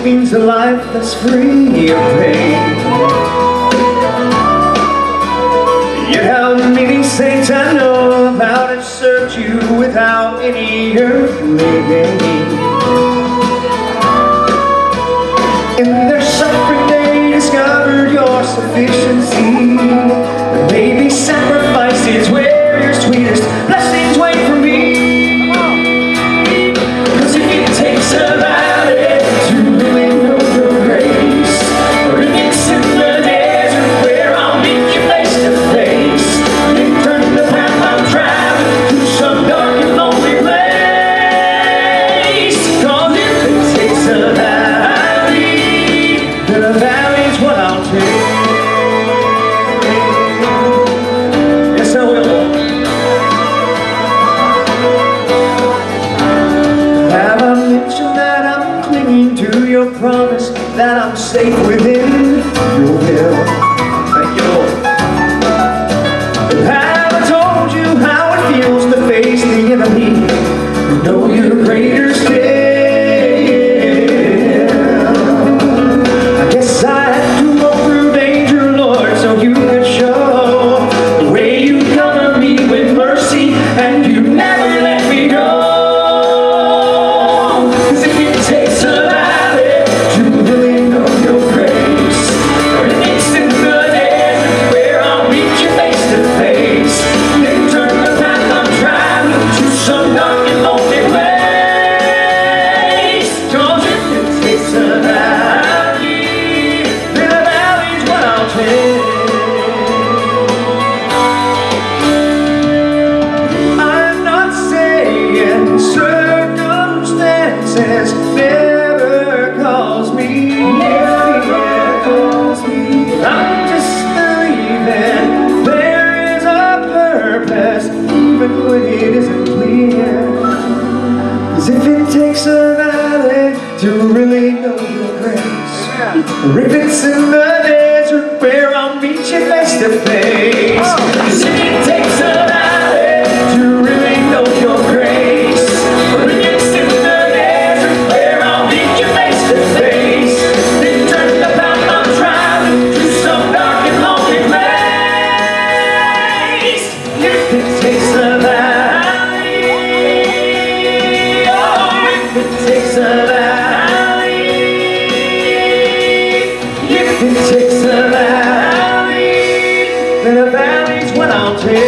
means a life that's free of pain. Yet how many saints I know about have served you without any earthly gain. In their suffering they discovered your sufficiency. But maybe sacrifice is where your sweetest blessings wait for me. Cause if it takes a valley to really know your grace, or if it's in the desert where I'll meet you face to face, then turn the path I'm traveling to some dark and lonely place. Cause if it takes a valley, then a valley's what I'll take. Yes, I will. Have I mentioned that I'm clinging to your promise, that I'm safe within your will? Thank you, Lord. Have I told you how it feels to face the enemy? You know you're greater still. I guess I had to go through danger, Lord, so you could show the way you cover me with mercy, and you never let me go. Cause if it takes a valley to really know your grace, or if it's in the desert where I'll meet you face to face, then turn the path I'm traveling to some dark and lonely place. Cause if it takes a valley, then a valley's what I'll take. I'm not saying circumstances never cause me fear. I'm just believing there is a purpose even when it isn't clear. Cause if it takes a valley to really know your grace, or if it's in the desert where I'll meet you face to face, cause if it takes a valley to really know your grace, or if it's in the desert where I'll meet you face to face, then turn the path I'm traveling to some dark and lonely place. If it takes a valley, oh, if it takes a valley, if it takes a valley, then a valley's what I'll take.